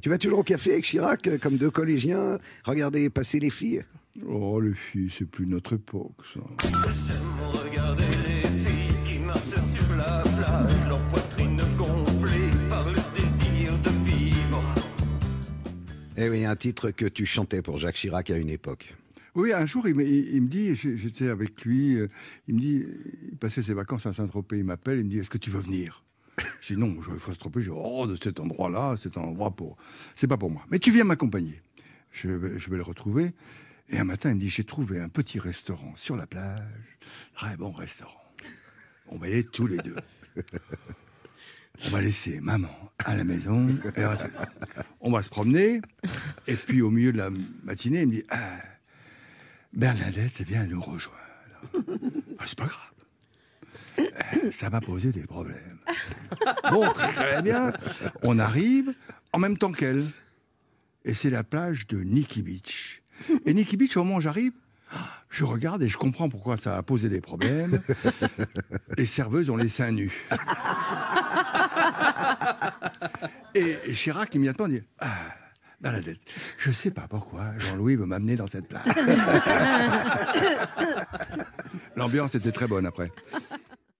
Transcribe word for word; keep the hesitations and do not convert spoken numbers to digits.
Tu vas toujours au café avec Chirac, euh, comme deux collégiens, regarder passer les filles? Oh, les filles, c'est plus notre époque, ça. J'aime regarder les filles qui marchent sur la plage, leur poitrine gonflée par le désir de vivre. Eh oui, un titre que tu chantais pour Jacques Chirac à une époque. Oui, un jour, il me, il, il me dit, j'étais avec lui, euh, il me dit, il passait ses vacances à Saint-Tropez, il m'appelle, il me dit, est-ce que tu veux venir? Je dis non, je vais à Saint-Tropez, je dis, oh, de cet endroit-là, c'est un endroit pour, c'est pas pour moi. Mais tu viens m'accompagner. Je vais, je vais le retrouver. Et un matin, il me dit, j'ai trouvé un petit restaurant sur la plage, très bon restaurant. On va y aller tous les deux. On va laisser maman à la maison, et on va se promener, et puis au milieu de la matinée, il me dit, ah, Bernadette, eh bien, elle nous rejoint. Ah, c'est pas grave. Euh, Ça m'a posé des problèmes. Bon, très bien. On arrive en même temps qu'elle. Et c'est la plage de Nikki Beach. Et Nikki Beach, au moment où j'arrive, je regarde et je comprends pourquoi ça a posé des problèmes. Les serveuses ont les seins nus. Et Chirac immédiatement dit, ah, Bernadette, je sais pas pourquoi Jean-Louis veut m'amener dans cette plage. L'ambiance était très bonne après.